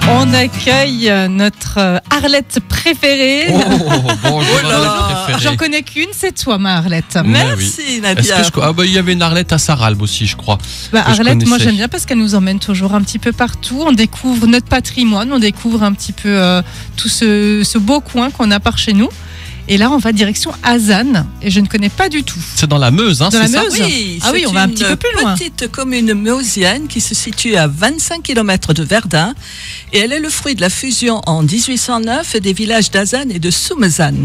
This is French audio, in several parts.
On accueille notre Arlette préférée. Bonjour, J'en connais qu'une, c'est toi, ma Arlette. Merci, Nadia. Il y avait une Arlette à Saralbe aussi, je crois. Arlette, moi j'aime bien parce qu'elle nous emmène toujours un petit peu partout. On découvre notre patrimoine, on découvre un petit peu tout ce beau coin qu'on a par chez nous. Et là, on va direction Azannes, et je ne connais pas du tout. C'est dans la Meuse, hein, dans c'est la ça? Meuse. Oui, oui, on va un petit peu plus loin. C'est une petite commune meusienne qui se situe à 25 km de Verdun, et elle est le fruit de la fusion en 1809 des villages d'Azannes et de Soumezanne.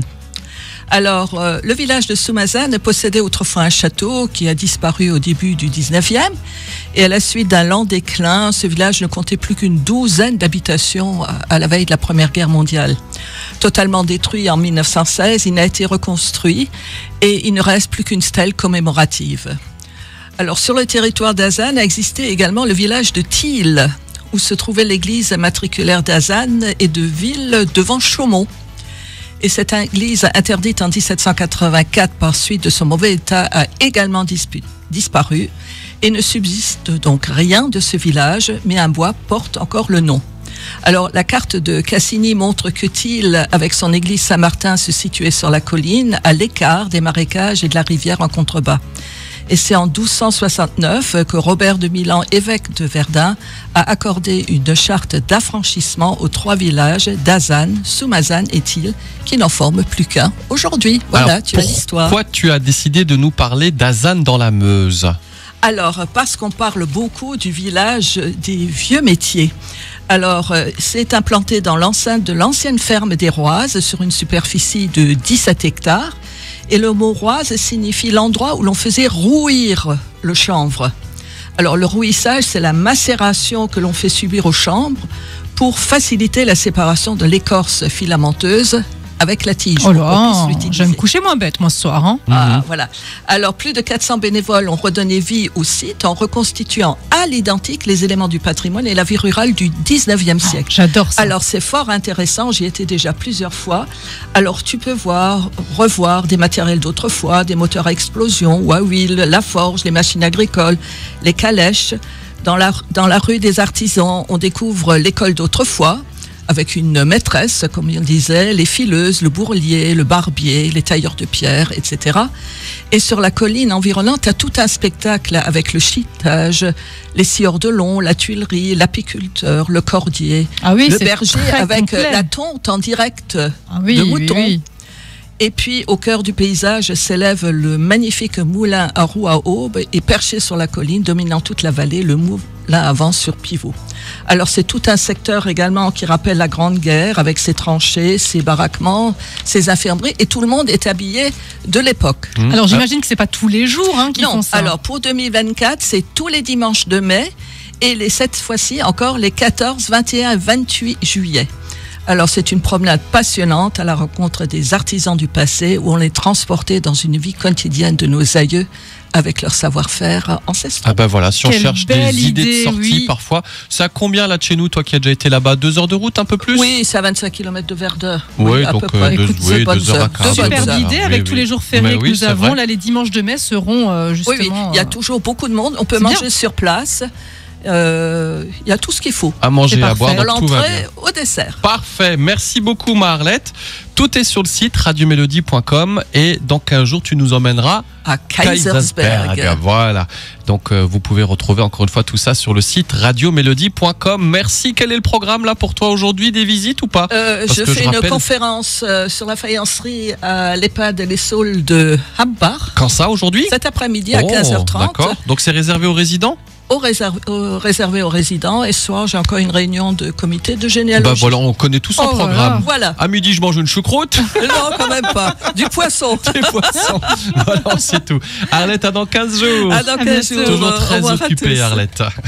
Alors, le village de Soumezanne possédait autrefois un château qui a disparu au début du 19e. Et à la suite d'un lent déclin, ce village ne comptait plus qu'une douzaine d'habitations à la veille de la Première Guerre mondiale. Totalement détruit en 1916, il n'a été reconstruit et il ne reste plus qu'une stèle commémorative. Alors, sur le territoire d'Azannes a existé également le village de Thiel, où se trouvait l'église matriculaire d'Azannes et de Ville devant Chaumont. Et cette église, interdite en 1784 par suite de son mauvais état, a également disparu et ne subsiste donc rien de ce village, mais un bois porte encore le nom. Alors, la carte de Cassini montre que Thiel, avec son église Saint-Martin, se situait sur la colline, à l'écart des marécages et de la rivière en contrebas. Et c'est en 1269 que Robert de Milan, évêque de Verdun, a accordé une charte d'affranchissement aux trois villages d'Azannes, Soumezanne et Thiel, qui n'en forment plus qu'un aujourd'hui. Voilà, alors, tu as l'histoire. Pourquoi tu as décidé de nous parler d'Azannes dans la Meuse? Alors, parce qu'on parle beaucoup du village des vieux métiers. Alors, c'est implanté dans l'enceinte de l'ancienne ferme des Roises, sur une superficie de 17 hectares. Et le mot roise signifie l'endroit où l'on faisait rouir le chanvre. Alors, le rouissage, c'est la macération que l'on fait subir au chanvre pour faciliter la séparation de l'écorce filamenteuse avec la tige. Oh là, je vais me coucher moins bête, moi, ce soir. Hein. Voilà. Alors, plus de 400 bénévoles ont redonné vie au site en reconstituant à l'identique les éléments du patrimoine et la vie rurale du 19e siècle. J'adore ça. Alors, c'est fort intéressant. J'y étais déjà plusieurs fois. Alors, tu peux revoir des matériels d'autrefois, des moteurs à explosion, ou à huile, la forge, les machines agricoles, les calèches. Dans la rue des Artisans, on découvre l'école d'autrefois, avec une maîtresse, comme on disait, les fileuses, le bourlier, le barbier, les tailleurs de pierre, etc. Et sur la colline environnante, tu as tout un spectacle avec le chitage, les scieurs de long, la tuilerie, l'apiculteur, le cordier, le berger avec la tonte en direct de mouton. Oui. Et puis, au cœur du paysage s'élève le magnifique moulin à roue à aube et perché sur la colline, dominant toute la vallée, le moulin avance sur pivot. Alors, c'est tout un secteur également qui rappelle la Grande Guerre, avec ses tranchées, ses baraquements, ses infirmeries, et tout le monde est habillé de l'époque. Alors, j'imagine que c'est pas tous les jours qu'ils font ça. Alors, pour 2024, c'est tous les dimanches de mai, et cette fois-ci encore les 14, 21 et 28 juillet. Alors, c'est une promenade passionnante à la rencontre des artisans du passé où on les transportait dans une vie quotidienne de nos aïeux avec leur savoir-faire ancestral. Ah ben voilà, si on cherche des idées de sortie parfois, c'est à combien là de chez nous, toi qui as déjà été là-bas? 2 heures de route, un peu plus? Oui, c'est à 25 km de Verdun. Oui, donc à peu près. Écoute, 2 heures à quart. Superbe idée, avec tous les jours fériés que nous avons. Là, les dimanches de mai seront justement... Oui, il y a toujours beaucoup de monde. On peut manger sur place. Il y a tout ce qu'il faut. À manger, à boire, donc tout va bien. Au dessert. Parfait, merci beaucoup Marlette. Tout est sur le site radiomélodie.com et dans 15 jours tu nous emmèneras à Kaysersberg. Voilà, donc vous pouvez retrouver encore une fois tout ça sur le site radiomélodie.com. Merci. Quel est le programme là pour toi aujourd'hui? Des visites ou pas? Je fais une conférence sur la faïencerie à l'EHPAD Les Saules de Hambach. Quand ça, aujourd'hui? Cet après-midi à 15h30. D'accord, donc c'est réservé aux résidents? Réservé aux résidents, et ce soir j'ai encore une réunion de comité de généalogie. Bah voilà, on connaît tout son programme. Voilà. À midi je mange une choucroute. Non, quand même pas. Du poisson. Des poissons. Voilà, c'est tout. Arlette, à dans 15 jours. À dans 15 jours. Toujours très occupée, Arlette.